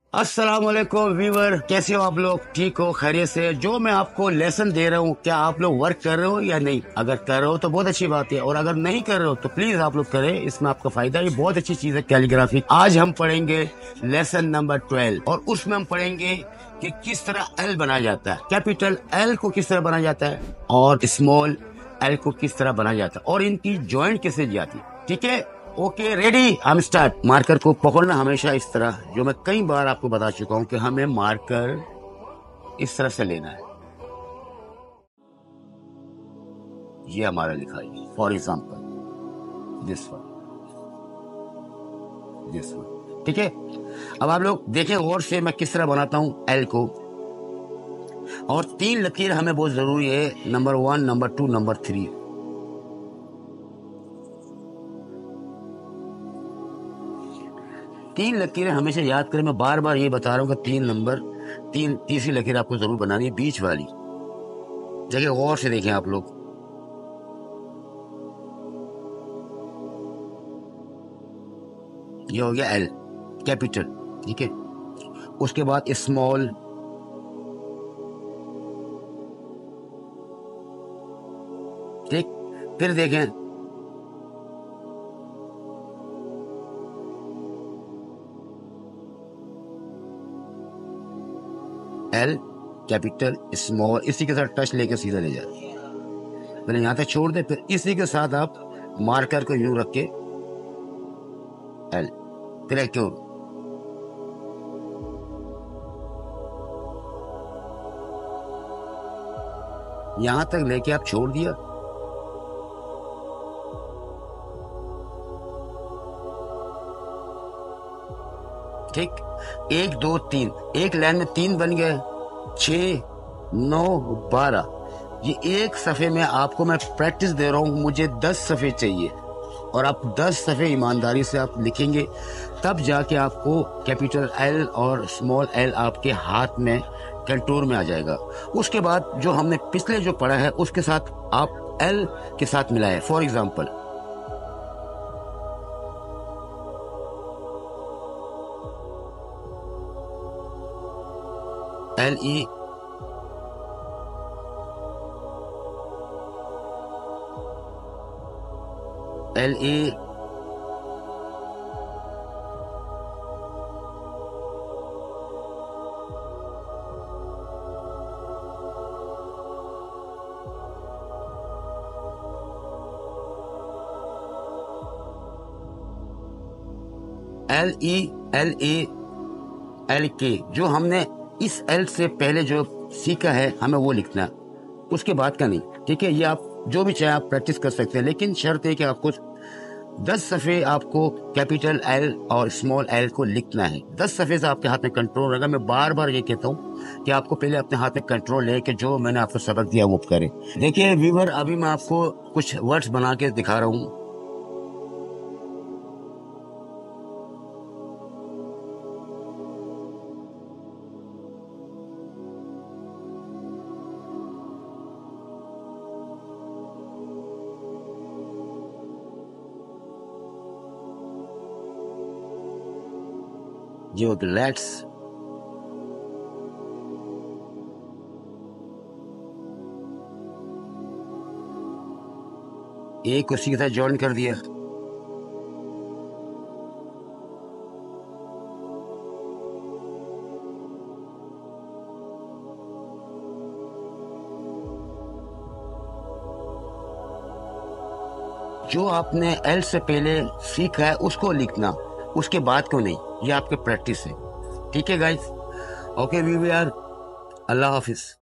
अस्सलाम वालेकुम व्यूवर, कैसे हो आप लोग? ठीक हो, खैरियत से? जो मैं आपको लेसन दे रहा हूँ, क्या आप लोग वर्क कर रहे हो या नहीं? अगर कर रहे हो तो बहुत अच्छी बात है, और अगर नहीं कर रहे हो तो प्लीज आप लोग करें, इसमें आपका फायदा। ये बहुत अच्छी चीज है कैलीग्राफी। आज हम पढ़ेंगे लेसन नंबर 12 और उसमें हम पढ़ेंगे कि किस तरह एल बनाया जाता है, कैपिटल एल को किस तरह बनाया जाता है और स्मॉल एल को किस तरह बनाया जाता है और इनकी ज्वाइंट कैसे जाती है। ठीक है, ओके, रेडी, हम स्टार्ट। मार्कर को पकड़ना हमेशा इस तरह, जो मैं कई बार आपको बता चुका हूं कि हमें मार्कर इस तरह से लेना है। ये हमारा लिखा है, फॉर एग्जाम्पल दिस वन। ठीक है, अब आप लोग देखें गौर से मैं किस तरह बनाता हूं एल को। और 3 लकीर हमें बहुत जरूरी है, नंबर 1, नंबर 2, नंबर 3। तीन लकीरें हमेशा याद करें, मैं बार बार ये बता रहा हूँ कि 3 तीसरी लकीर आपको जरूर बनानी है, बीच वाली जगह गौर से देखें आप लोग। ये हो गया एल कैपिटल, ठीक है। उसके बाद स्मॉल, ठीक। फिर देखें एल कैपिटल स्मॉल, इसी के साथ टच लेके सीधा ले जाए, पहले यहां तक छोड़ दे, फिर इसी के साथ आप मार्कर को यूं रख के एल, फिर एक क्यों यहां तक लेके आप छोड़ दिया। ठीक, 1 2 3, एक लाइन में 3 बन गए, 6 9 12। ये एक सफ़े में आपको मैं प्रैक्टिस दे रहा हूँ, मुझे 10 सफ़े चाहिए और आप 10 सफ़े ईमानदारी से आप लिखेंगे, तब जाके आपको कैपिटल एल और स्मॉल एल आपके हाथ में कंटूर में आ जाएगा। उसके बाद जो हमने पिछले जो पढ़ा है उसके साथ आप एल के साथ मिलाए। For example L E L A L E L A L के, जो हमने इस एल से पहले जो सीखा है हमें वो लिखना है, उसके बाद का नहीं। ठीक है, ये आप जो भी चाहे आप प्रैक्टिस कर सकते हैं, लेकिन शर्त है कि आपको 10 सफ़े आपको कैपिटल एल और स्मॉल एल को लिखना है। 10 सफ़े से आपके हाथ में कंट्रोल रहेगा। मैं बार बार ये कहता हूँ कि आपको पहले अपने हाथ में कंट्रोल है कि जो मैंने आपको सबक दिया वो करें। देखिए व्यूवर, अभी मैं आपको कुछ वर्ड्स बना के दिखा रहा हूँ। जो लेट्स, एक उसी के साथ ज्वाइन कर दिया। जो आपने एल से पहले सीखा है उसको लिखना, उसके बाद को नहीं। ये आपके प्रैक्टिस है। ठीक है गाइस, ओके वी आर, अल्लाह हाफिज।